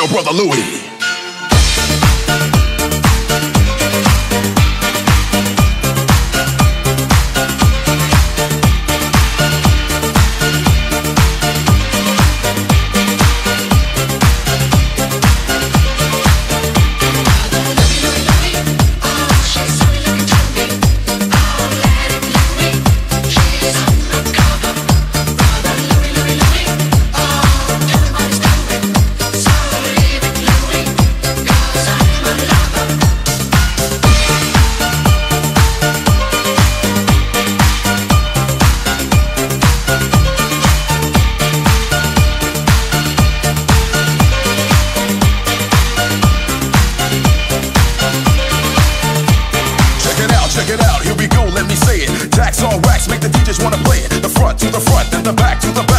real brother Louie. Check it out, here we go, let me say it. Jacks on wax, make the DJs wanna play it. The front to the front, then the back to the back.